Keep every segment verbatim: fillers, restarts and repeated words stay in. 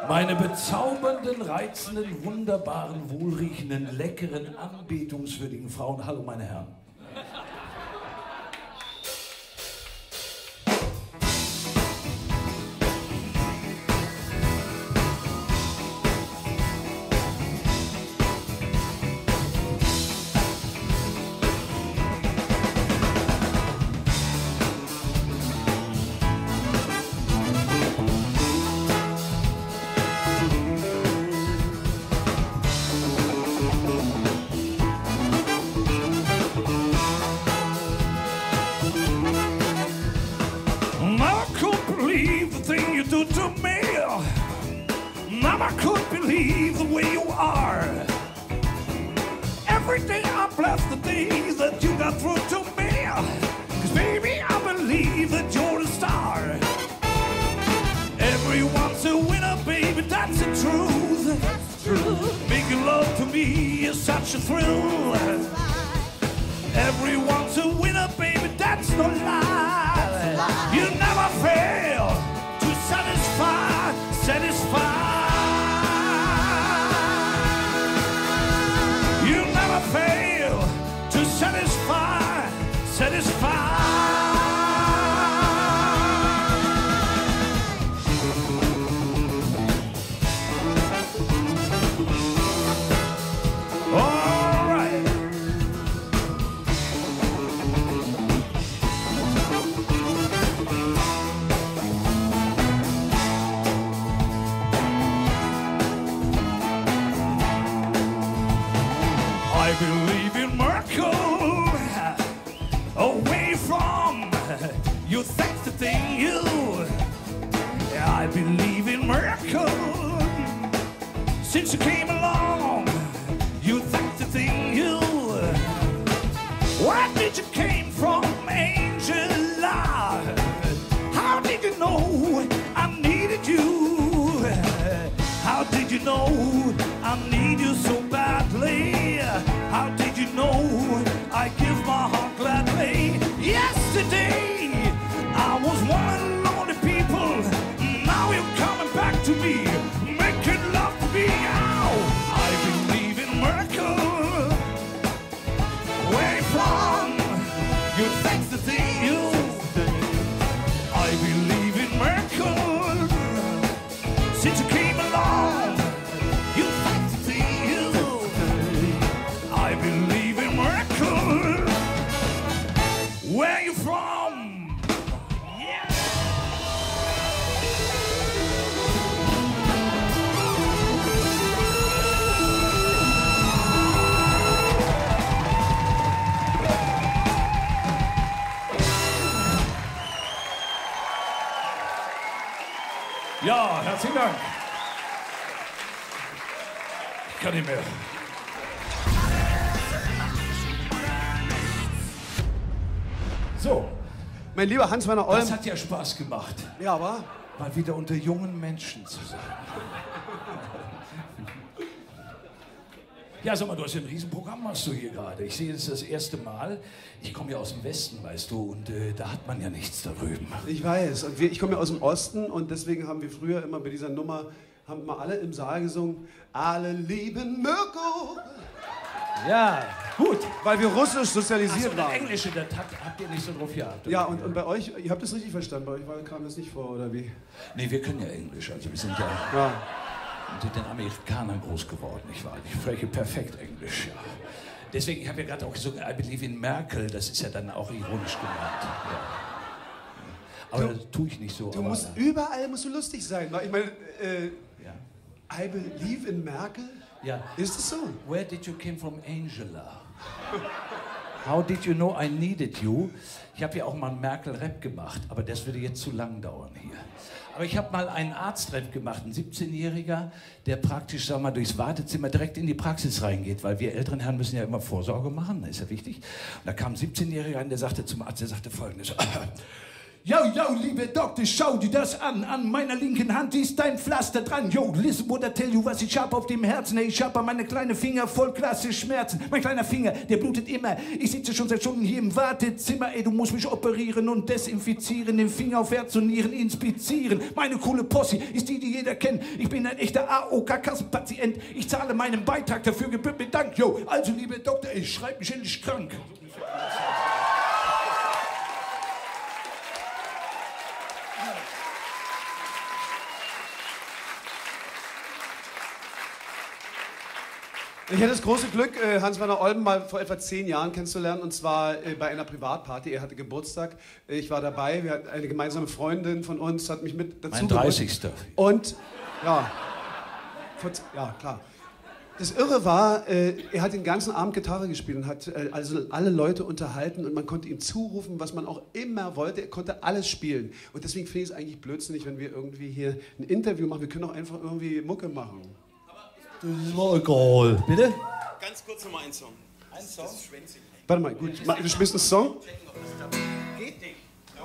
Meine bezaubernden, reizenden, wunderbaren, wohlriechenden, leckeren, anbetungswürdigen Frauen. Hallo, meine Herren. Mama, I couldn't believe the way you are. Every day I bless the day that you got through to me. Cause baby, I believe that you're a star. Everyone's a winner, baby, that's the truth. That's true. Making love to me is such a thrill. Everyone's a winner, baby, that's no lie. You never fail to satisfy, satisfy. You never fail to satisfy, satisfy. All right. I believe in miracle away from you think the thing you. I believe in miracle since you came along. You think the thing you. Where did you came from, Angela? How did you know I needed you? How did you know I need you so badly? How did you know I give my heart gladly? Yesterday I was one of the lonely people. Now you're coming back to me, making love to me. Ow! I believe in miracle. Where from you think the thing you. I believe in miracle since you came along. You think the thing you. I believe in miracle. Where you from? Yeah. Ja, herzlichen Dank. Ich kann nicht mehr. So, Mein lieber Hans-Werner Olm. das hat ja Spaß gemacht, Ja, aber mal wieder unter jungen Menschen zu sein. Ja, sag mal, du hast ja ein Riesenprogramm, hast du hier gerade. Ich sehe das das erste Mal. Ich komme ja aus dem Westen, weißt du, und äh, da hat man ja nichts da drüben. ich weiß. Und wir, ich komme ja aus dem Osten und deswegen haben wir früher immer bei dieser Nummer, haben mal alle im Saal gesungen, alle lieben Mirko. Ja, gut. Weil wir russisch Achso, sozialisiert das waren. Englische, das habt, habt ihr nicht so drauf gehabt. Ja, oder? und, und bei euch, ihr habt das richtig verstanden, bei euch war, kam das nicht vor, oder wie? Nee, wir können ja Englisch, also wir sind ja Ja. mit den Amerikanern groß geworden, nicht wahr? Ich spreche perfekt Englisch, ja. Deswegen, ich habe ja gerade auch gesungen, I believe in Merkel, das ist ja dann auch ironisch gemeint. Ja. Aber Du- das tue ich nicht so. Du aber, musst, überall musst du lustig sein. Ich meine, äh, ja. I believe in Merkel? Ja. Ist es so? Where did you came from, Angela? How did you know I needed you? Ich habe ja auch mal einen Merkel-Rap gemacht, aber das würde jetzt zu lang dauern hier. Aber ich habe mal einen Arzt-Rap gemacht, ein siebzehnjähriger, der praktisch, sag mal, durchs Wartezimmer direkt in die Praxis reingeht, weil wir älteren Herren müssen ja immer Vorsorge machen, das ist ja wichtig. Und da kam ein siebzehnjähriger rein, der sagte zum Arzt, der sagte Folgendes: Yo, yo, liebe Doktor, schau dir das an. An meiner linken Hand ist ein Pflaster dran. Yo, listen what I tell you, was ich hab auf dem Herzen. Hey, ich hab an meine kleinen Finger voll klasse Schmerzen. Mein kleiner Finger, der blutet immer. Ich sitze schon seit Stunden hier im Wartezimmer. Ey, du musst mich operieren und desinfizieren. Den Finger auf Herz und Nieren inspizieren. Meine coole Posse ist die, die jeder kennt. Ich bin ein echter A O K-Kassenpatient. Ich zahle meinen Beitrag, dafür gebührt mir Dank. Yo, also, liebe Doktor, ich schreib mich endlich krank. Ich hatte das große Glück, Hans-Werner Olben mal vor etwa zehn Jahren kennenzulernen, und zwar bei einer Privatparty. Er hatte Geburtstag, ich war dabei, wir hatten eine gemeinsame Freundin von uns, hat mich mit dazu Mein dreißigster Und, ja, vor, ja, klar. Das Irre war, er hat den ganzen Abend Gitarre gespielt und hat also alle Leute unterhalten, und man konnte ihm zurufen, was man auch immer wollte. Er konnte alles spielen. Und deswegen finde ich es eigentlich blödsinnig, wenn wir irgendwie hier ein Interview machen. Wir können auch einfach irgendwie Mucke machen. Das ist mir egal. Bitte? Ganz kurz nochmal ein Song. Ein Song? Das ist Schwänzig. Warte mal, gut. Du spielst einen Song? Geht nicht.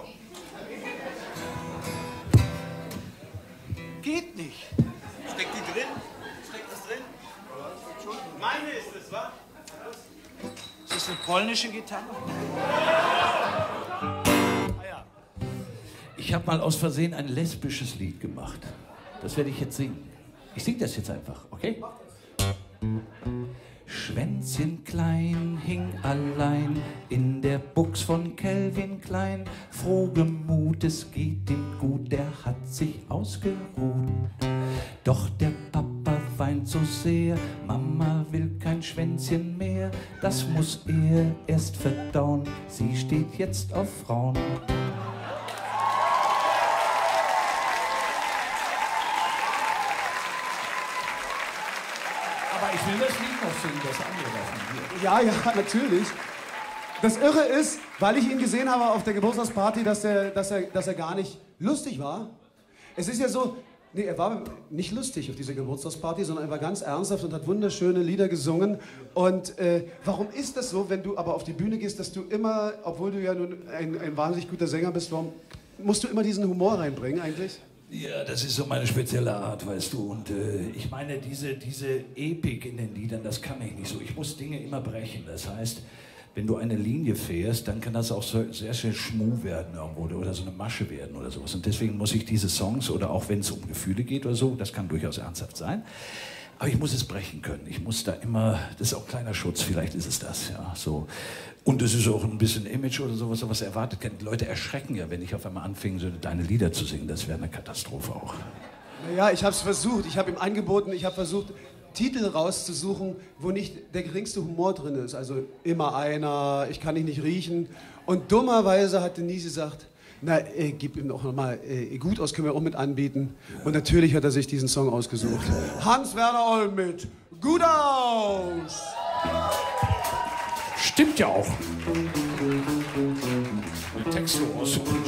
Geht nicht. Steckt die drin? Steckt das drin? Meine ist es, wa? Ist das eine polnische Gitarre? Ich habe mal aus Versehen ein lesbisches Lied gemacht. Das werde ich jetzt singen. Ich sing das jetzt einfach, okay? Schwänzchen klein hing allein in der Buchs von Calvin Klein. Frohgemut, geht ihm gut, der hat sich ausgeruht. Doch der Papa weint so sehr, Mama will kein Schwänzchen mehr. Das muss er erst verdauen, sie steht jetzt auf Frauen. Ich will das Lied noch singen, das andere davon hier. Ja, ja, natürlich. Das Irre ist, weil ich ihn gesehen habe auf der Geburtstagsparty, dass er, dass er, dass er gar nicht lustig war. Es ist ja so, nee, er war nicht lustig auf dieser Geburtstagsparty, sondern er war ganz ernsthaft und hat wunderschöne Lieder gesungen. Und äh, warum ist das so, wenn du aber auf die Bühne gehst, dass du immer, obwohl du ja nun ein, ein wahnsinnig guter Sänger bist, warum musst du immer diesen Humor reinbringen eigentlich? Ja, das ist so meine spezielle Art, weißt du. Und äh, ich meine, diese, diese Epik in den Liedern, das kann ich nicht so. Ich muss Dinge immer brechen. Das heißt, wenn du eine Linie fährst, dann kann das auch so, sehr schön Schmuh werden irgendwo oder so eine Masche werden oder sowas. Und deswegen muss ich diese Songs, oder auch wenn es um Gefühle geht oder so, das kann durchaus ernsthaft sein, aber ich muss es brechen können. Ich muss da immer, das ist auch kleiner Schutz, vielleicht ist es das, ja, so. Und es ist auch ein bisschen Image oder sowas, was erwartet. Die Leute erschrecken ja, wenn ich auf einmal anfange, so deine Lieder zu singen. Das wäre eine Katastrophe auch. Naja, ich habe es versucht. Ich habe ihm angeboten, ich habe versucht, Titel rauszusuchen, wo nicht der geringste Humor drin ist. Also immer einer, ich kann dich nicht riechen. Und dummerweise hat Denise gesagt, na, äh, gib ihm auch nochmal, äh, gut aus können wir auch mit anbieten. Und natürlich hat er sich diesen Song ausgesucht. Hans-Werner Olm mit Gut aus! Stimmt ja auch. Der Text so aussuchen.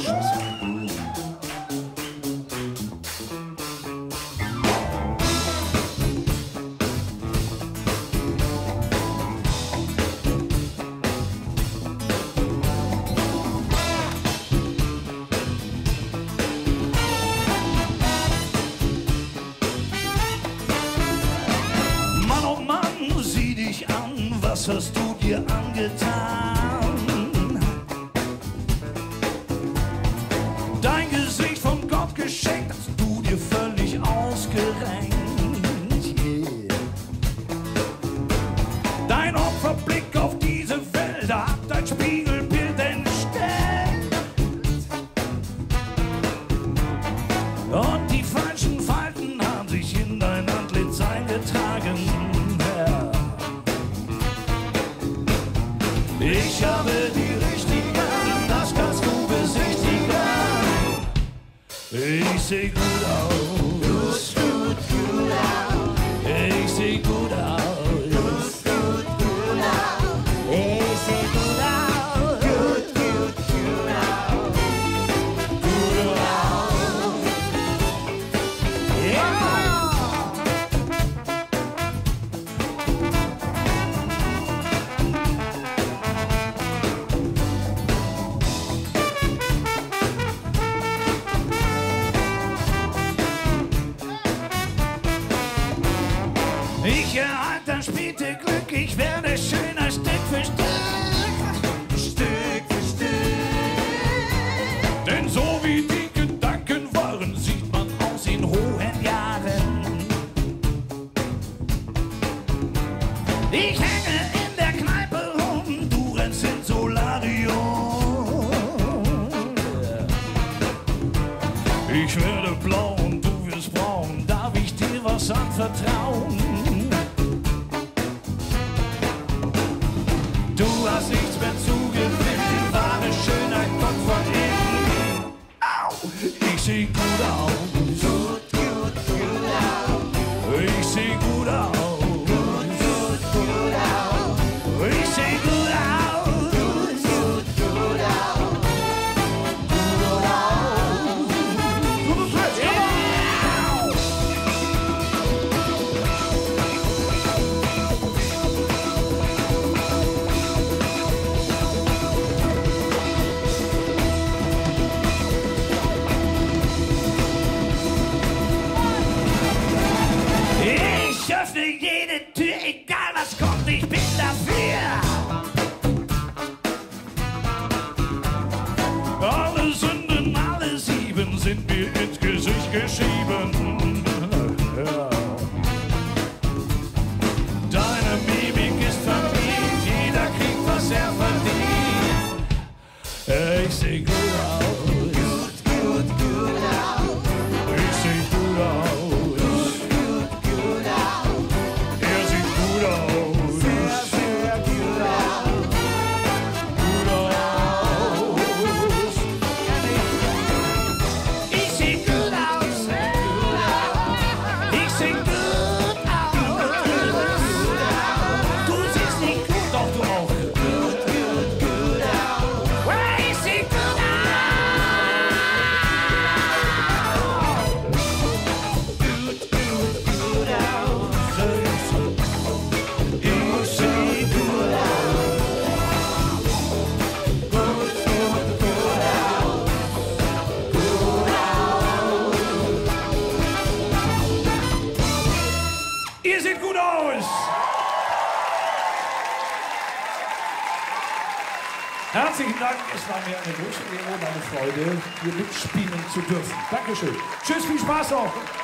Mann, oh Mann, sieh dich an, was hast du dir angetan? Dein Gesicht von Gott geschenkt, hast du dir völlig ausgerenkt. Yeah. Dein Opferblick auf diese Welt hat dein Spiegelbild entstellt. Und die falschen Falten haben sich in dein Antlitz eingetragen. Ja. Ich habe die richtigen, das kannst du besichtigen. Ich seh gut aus. Gut, gut, gut aus. Ich seh gut aus. Gut, gut, gut aus. Ich seh gut aus. Gut, gut, gut aus. Gut aus. Ja! bitte Glück, ich werde schöner Stück für Stück, Stück für Stück. Denn so wie die Gedanken waren, sieht man aus in hohen Jahren. Ich hänge in der Kneipe rum, du rennst ins Solarium. Ich werde blau und du wirst braun, darf ich dir was anvertrauen? Du hast nichts mehr zu gewinnen, wahre Schönheit kommt von innen. Au! Ich seh gut aus. Gut, gut, gut aus. Ich seh gut aus. Gut, gut, gut aus. Ich seh gut aus. Gut, gut, gut aus. Gut aus. Gut aus. Ja! Ich öffne jede Tür, egal was kommt, ich bin dafür. Alle Sünden, alle sieben sind mir ins Gesicht geschrieben. Ja. Deine Mimik ist verliebt, jeder kriegt, was er verdient. Ich seh gut aus. Gut, gut, gut aus. Ich seh gut aus. Ihr seht gut aus! Herzlichen Dank, es war mir eine große Ehre und eine Freude, hier mitspielen zu dürfen. Dankeschön. Tschüss, viel Spaß noch!